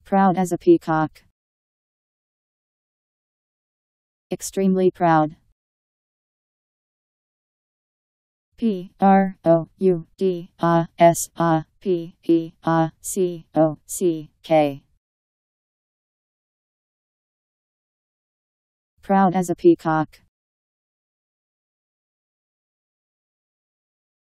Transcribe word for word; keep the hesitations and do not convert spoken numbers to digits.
Proud as a peacock. Extremely proud. P R O U D A S A P E A C O C K. Proud as a peacock.